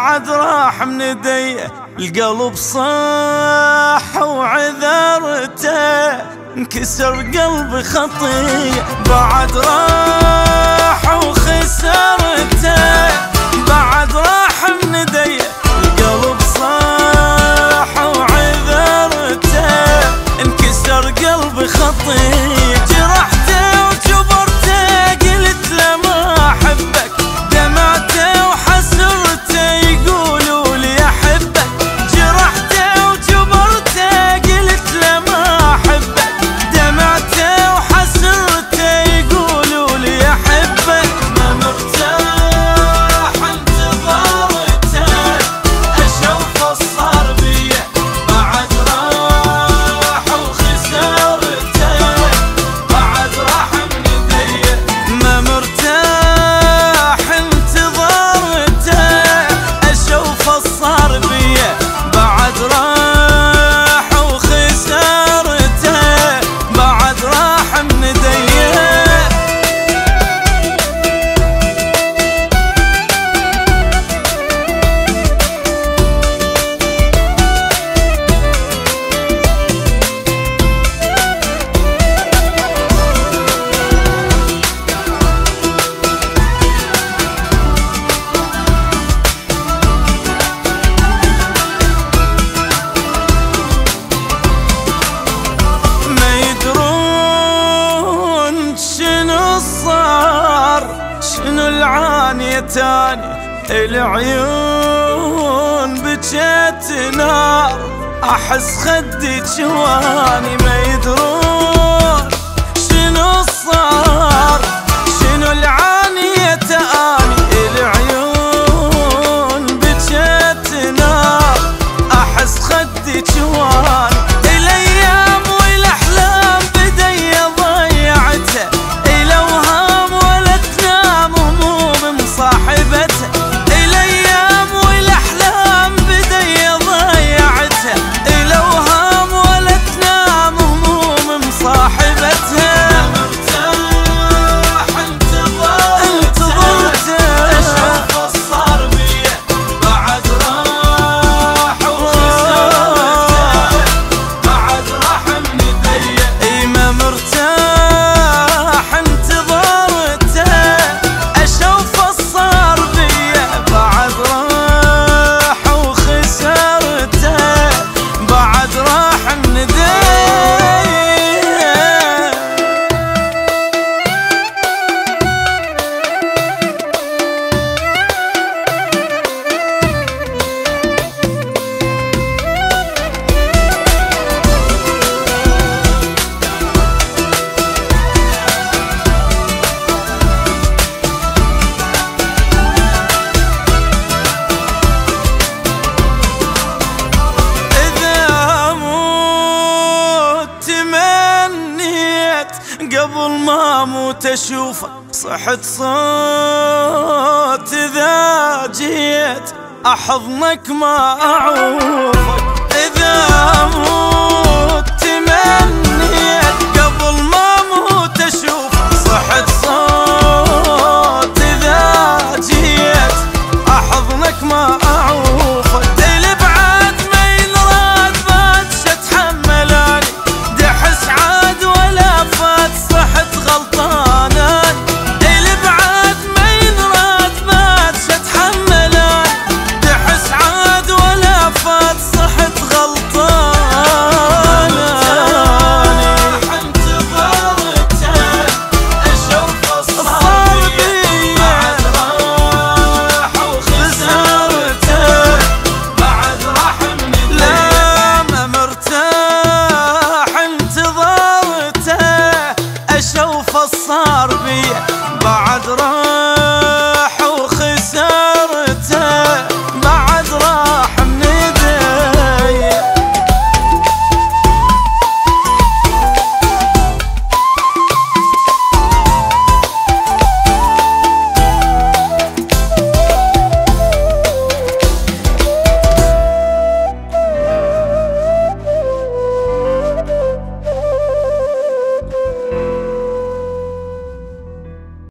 بعد راح من يديه، القلب صاح وعذرته، انكسر قلبي خطيه بعد راح وخسرته، بعد راح من يديه القلب صاح وعذرته، انكسر قلبي خطيه، جرحته وجبرته قلت له ما احبك، دمعته وحسرته يقولوا لي احبك، جرحته وجبرته قلت له ما احبك، دمعته وحسرته يقولوا لي احبك، ما مرتاح انتظرته، اشوفه صار بيه بعد راح وخسرته، بعد راح من يديه، ما مرتاح انتظرته، اشوفه صار بيه بعد راح وخسرته، بعد راح من يديه. ما يدرون شنو صار، شنو العانية تاني، العيون بجت نار، احس خدي جواني، ما يدرون شنو صار، شنو العانية تاني، العيون بجت نار، احس خدي جواني، الايام والاحلام بدي ضيعتها، الاوهام ولا تنام هموم مصاحبتها، الايام والاحلام بدي ضيعتها، الاوهام ولا تنام هموم مصاحبتها، مرتاح انتظرته، اشوفه صار بيه بعد راح وخسرته، بعد راح من يديه، اي ما مرتاح انتظرته، اشوفه صار بيه بعد راح وخسرته، بعد راح من يديه. إذا أموت تمنيت قبل ما أموت أشوفك، صحت صوت إذا جيت أحضنك ما أعوفك، إذا أموت تمنيت قبل ما أموت أشوفك، صحت صوت إذا جيت أحضنك ما أعوفك، البعاد ما ينراد بات شتحملاني، دحس عاد ولا فات صحت غلطاناني، البعاد ما ينراد بات شتحملاني، دحس عاد ولا فات صحت غلطاناني، انتظرته، اشوفه صار بيه بعد راح وخسرته، بعد راح من يديه، لا ما مرتاح انتظرته، اشوفه صار بيه بعد راح